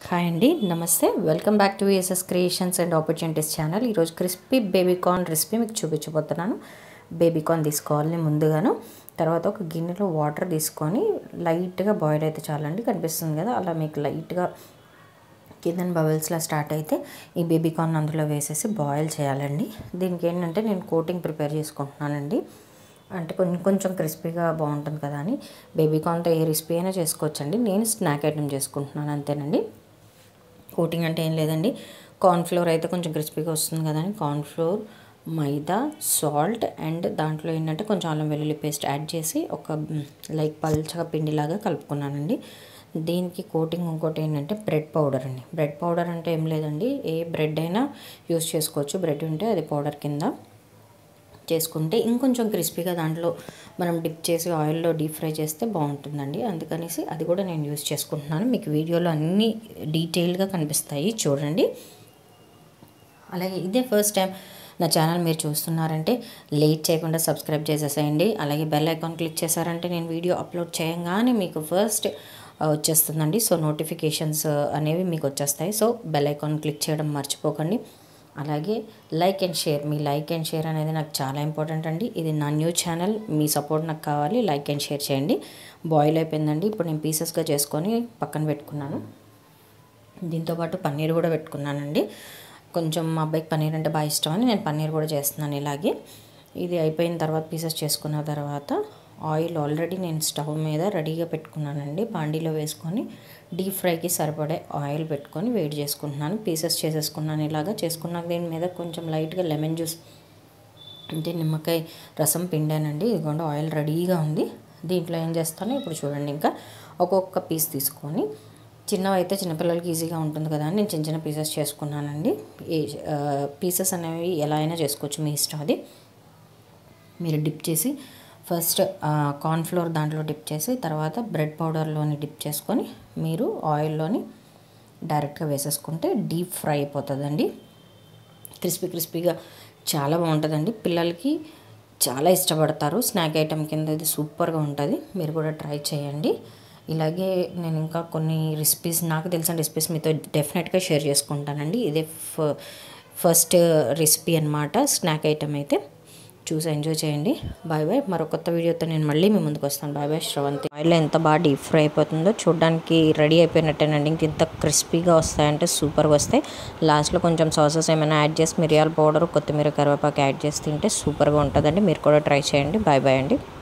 Hi అండి, నమస్తే. Welcome back to SS creations and opportunities channel. ఈరోజు క్రిస్పీ బేబీకార్న్ రెసిపీ మీకు చూపించబోతున్నాను. బేబీకార్న్ తీసుకోవాలని ముందుగాను, తర్వాత ఒక గిన్నెలో వాటర్ తీసుకొని లైట్గా బాయిల్ అయితే చాలండి. కనిపిస్తుంది కదా, అలా మీకు లైట్గా కింద బబుల్స్లా స్టార్ట్ అయితే ఈ బేబీకార్న్ అందులో వేసేసి బాయిల్ చేయాలండి. దీనికి ఏంటంటే నేను కోటింగ్ ప్రిపేర్ చేసుకుంటున్నానండి. అంటే కొంచెం క్రిస్పీగా బాగుంటుంది కదా అని. బేబీకార్న్తో ఏ రెసిపీ అయినా చేసుకోవచ్చండి. నేను స్నాక్ ఐటమ్ చేసుకుంటున్నాను అంతేనండి. కోటింగ్ అంటే ఏం లేదండి, కార్న్ఫ్లోర్ అయితే కొంచెం క్రిస్పీగా వస్తుంది కదా అని కార్న్ఫ్లోర్, మైదా, సాల్ట్ అండ్ దాంట్లో ఏంటంటే కొంచెం అల్లం వెల్లుల్లి పేస్ట్ యాడ్ చేసి ఒక లైక్ పల్చగా పిండిలాగా కలుపుకున్నానండి. దీనికి కోటింగ్ ఇంకోటి ఏంటంటే బ్రెడ్ పౌడర్ అండి. బ్రెడ్ పౌడర్ అంటే ఏం లేదండి, ఏ బ్రెడ్ అయినా యూస్ చేసుకోవచ్చు. బ్రెడ్ ఉంటే అది పౌడర్ కింద చేసుకుంటే ఇంకొంచెం క్రిస్పీగా దాంట్లో మనం డిప్ చేసి ఆయిల్లో డీప్ ఫ్రై చేస్తే బాగుంటుందండి. అందుకనేసి అది కూడా నేను యూస్ చేసుకుంటున్నాను. మీకు వీడియోలో అన్నీ డీటెయిల్గా కనిపిస్తాయి, చూడండి. అలాగే ఇదే ఫస్ట్ టైం నా ఛానల్ మీరు చూస్తున్నారంటే లేట్ చేయకుండా సబ్స్క్రైబ్ చేసేసేయండి. అలాగే బెల్ ఐకాన్ క్లిక్ చేశారంటే నేను వీడియో అప్లోడ్ చేయగానే మీకు ఫస్ట్ వచ్చేస్తుందండి. సో నోటిఫికేషన్స్ అనేవి మీకు వచ్చేస్తాయి. సో బెల్ ఐకాన్ క్లిక్ చేయడం మర్చిపోకండి. అలాగే లైక్ అండ్ షేర్, మీ లైక్ అండ్ షేర్ అనేది నాకు చాలా ఇంపార్టెంట్ అండి. ఇది నా న్యూ ఛానల్, మీ సపోర్ట్ నాకు కావాలి. లైక్ అండ్ షేర్ చేయండి. బాయిల్ అయిపోయిందండి. ఇప్పుడు నేను పీసెస్గా చేసుకొని పక్కన పెట్టుకున్నాను. దీంతోపాటు పన్నీర్ కూడా పెట్టుకున్నానండి. కొంచెం మా అబ్బాయికి పన్నీర్ అంటే బాగా ఇష్టం అని నేను పన్నీర్ కూడా చేస్తున్నాను ఇలాగే. ఇది అయిపోయిన తర్వాత పీసెస్ చేసుకున్న తర్వాత ఆయిల్ ఆల్రెడీ నేను స్టవ్ మీద రెడీగా పెట్టుకున్నానండి. బాండీలో వేసుకొని డీప్ ఫ్రైకి సరిపడే ఆయిల్ పెట్టుకొని వేడి చేసుకుంటున్నాను. పీసెస్ చేసేసుకున్నాను. ఇలాగా చేసుకున్నాక దీని మీద కొంచెం లైట్గా లెమన్ జ్యూస్ అంటే నిమ్మకాయ రసం పిండానండి. ఇదిగోండి ఆయిల్ రెడీగా ఉంది. దీంట్లో ఏం చేస్తానో ఇప్పుడు చూడండి. ఇంకా ఒక్కొక్క పీస్ తీసుకొని, చిన్నవి అయితే చిన్నపిల్లలకి ఈజీగా ఉంటుంది కదా అని నేను చిన్న చిన్న పీసెస్ చేసుకున్నానండి. ఈ పీసెస్ అనేవి ఎలా అయినా చేసుకోవచ్చు, మీ ఇష్టం అది. మీరు డిప్ చేసి ఫస్ట్ కార్న్ఫ్లోర్ దాంట్లో డిప్ చేసి తర్వాత బ్రెడ్ పౌడర్లోని డిప్ చేసుకొని మీరు ఆయిల్లోని డైరెక్ట్గా వేసేసుకుంటే డీప్ ఫ్రై అయిపోతుందండి. క్రిస్పీగా చాలా బాగుంటుందండి. పిల్లలకి చాలా ఇష్టపడతారు. స్నాక్ ఐటమ్ కింద ఇది సూపర్గా ఉంటుంది. మీరు కూడా ట్రై చేయండి. ఇలాగే నేను ఇంకా కొన్ని రెసిపీస్, నాకు తెలిసిన రెసిపీస్ మీతో డెఫినెట్గా షేర్ చేసుకుంటానండి. ఇదే ఫస్ట్ రెసిపీ అన్నమాట. స్నాక్ ఐటమ్ అయితే చూసి ఎంజాయ్ చేయండి. Bye bye. మరో కొత్త వీడియోతో నేను మళ్ళీ మీ ముందుకు వస్తాను. Bye bye. శ్రవంతి. ఆయిల్లో ఎంత బాగా డీప్ ఫ్రై అయిపోతుందో చూడడానికి రెడీ అయిపోయినట్టేనండి. ఇంక ఇంత క్రిస్పీగా వస్తాయంటే సూపర్గా వస్తాయి. లాస్ట్లో కొంచెం సాసెస్ ఏమైనా యాడ్ చేసి మిరియాల పౌడర్, కొత్తిమీర, కరివేపాకు యాడ్ చేసి తింటే సూపర్గా ఉంటుందండి. మీరు కూడా ట్రై చేయండి. బాయ్ బాయ్ అండి.